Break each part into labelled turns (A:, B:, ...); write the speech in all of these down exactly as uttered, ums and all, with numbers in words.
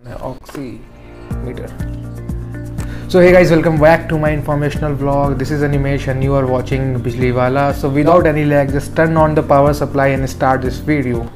A: oximeter. So hey guys, welcome back to my informational vlog. This is Animesh and you are watching Bijli Wala. So without any lag, just turn on the power supply and start this video.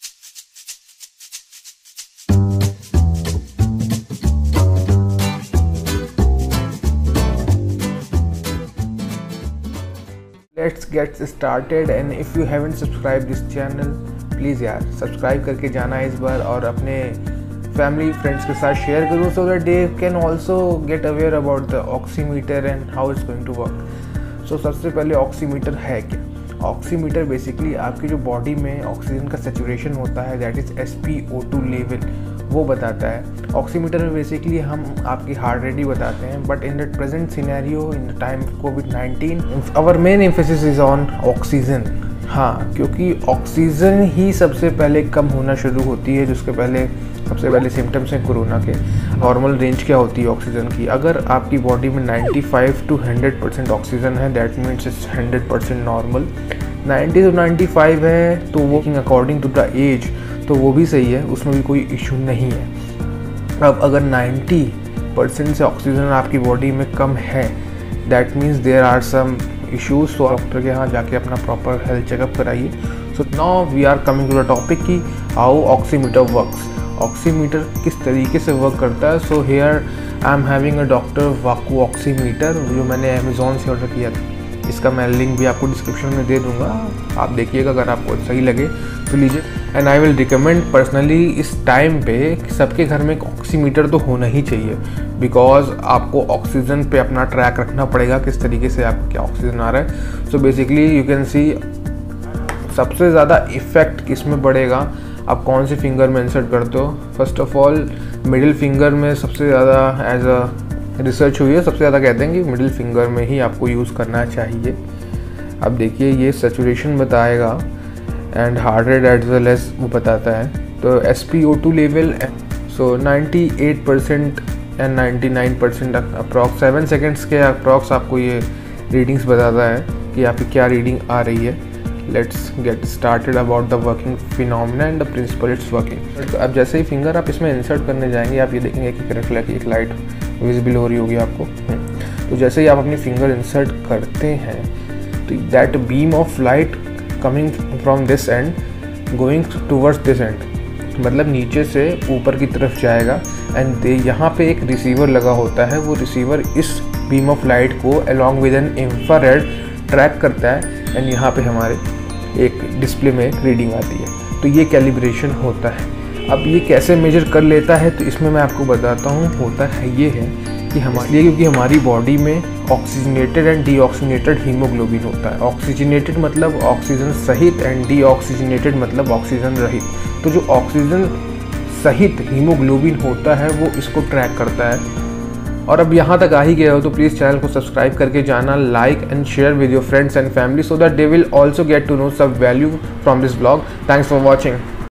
A: Let's get started, and if you haven't subscribed this channel, please यार subscribe करके जाना इस बार और अपने family friends के साथ share करूँ so that they can also get aware about the oximeter and how it's going to work. So सबसे पहले ऑक्सीमीटर है क्या? ऑक्सीमीटर बेसिकली आपकी जो बॉडी में ऑक्सीजन का सेचुरेशन होता है, that is S P O two level, वो बताता है। ऑक्सीमीटर में बेसिकली हम आपकी हार्ट रेट ही बताते हैं, but in the present scenario in the time covid nineteen our main emphasis is on oxygen. हाँ, क्योंकि ऑक्सीजन ही सबसे पहले कम होना शुरू होती है। जिसके पहले सबसे पहले सिम्टम्स हैं कोरोना के। नॉर्मल रेंज क्या होती है ऑक्सीजन की? अगर आपकी बॉडी में पचानवे टू सौ परसेंट ऑक्सीजन है, that means it's hundred percent normal. नब्बे टू पचानवे है तो वो अकॉर्डिंग टू द एज तो वो भी सही है, उसमें भी कोई इशू नहीं है। अब अगर नब्बे परसेंट से ऑक्सीजन आपकी बॉडी में कम है, that means there are some issues. तो डॉक्टर के यहाँ जाके अपना प्रॉपर हेल्थ चेकअप कराइए। So now we are coming to the topic कि हाउ ऑक्सीमीटर वर्क्स। ऑक्सीमीटर किस तरीके से वर्क करता है? So here I am having a doctor Vaku oximeter, जो मैंने अमेज़ॉन से ऑर्डर किया था। इसका मैं लिंक भी आपको डिस्क्रिप्शन में दे दूंगा, आप देखिएगा, अगर आपको सही लगे तो लीजिए। And I will recommend personally इस टाइम पे सबके घर में एक ऑक्सीमीटर तो होना ही चाहिए, बिकॉज आपको ऑक्सीजन पे अपना ट्रैक रखना पड़ेगा, किस तरीके से आपको क्या ऑक्सीजन आ रहा है। So basically you can see सबसे ज़्यादा इफेक्ट किस में पड़ेगा, आप कौन से फिंगर में इंसर्ट करते हो। First of all middle finger में सबसे ज़्यादा एज अ रिसर्च हुई है, सबसे ज़्यादा कहते हैं कि मिडिल फिंगर में ही आपको यूज़ करना चाहिए। अब देखिए ये सैचुरेशन बताएगा and heart rate as well as वो बताता है। तो S P O two level so अट्ठानवे परसेंट एंड निन्यानवे परसेंट अप्रॉक्स सेवन सेकेंड्स के अप्रॉक्स आपको ये रीडिंग्स बताता है कि आपकी क्या रीडिंग आ रही है। Let's get started about the working phenomena and the principle it's working. अब जैसे ही फिंगर आप इसमें इंसर्ट करने जाएंगे, आप ये देखेंगे कि करेक्ट की एक लाइट विजिबल हो रही होगी आपको। तो जैसे ही आप अपनी फिंगर इंसर्ट करते हैं तो that beam of light coming from this end going towards this end, मतलब नीचे से ऊपर की तरफ जाएगा। एंड दे यहाँ पे एक रिसीवर लगा होता है, वो रिसीवर इस बीम ऑफ लाइट को along with an infrared track करता है एंड यहाँ पे हमारे एक डिस्प्ले में एक रीडिंग आती है। तो ये कैलिब्रेशन होता है। अब ये कैसे मेजर कर लेता है, तो इसमें मैं आपको बताता हूँ। होता है ये है कि हमारे लिए, क्योंकि हमारी बॉडी में ऑक्सीजनेटेड एंड डीऑक्सीजनेटेड हीमोग्लोबिन होता है। ऑक्सीजनेटेड मतलब ऑक्सीजन सहित एंड डीऑक्सीजनेटेड मतलब ऑक्सीजन रहित। तो जो ऑक्सीजन सहित हीमोग्लोबिन होता है वो इसको ट्रैक करता है। और अब यहाँ तक आ ही गया हो तो प्लीज़ चैनल को सब्सक्राइब करके जाना, like and share with your friends and family, so that they will also get to know some value from this blog. Thanks for watching.